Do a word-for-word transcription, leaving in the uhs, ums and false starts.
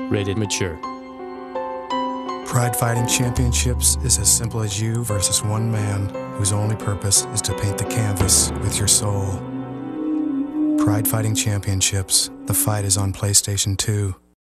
Rated mature. Pride Fighting Championships is as simple as you versus one man whose only purpose is to paint the canvas with your soul. Pride Fighting Championships. The fight is on PlayStation two.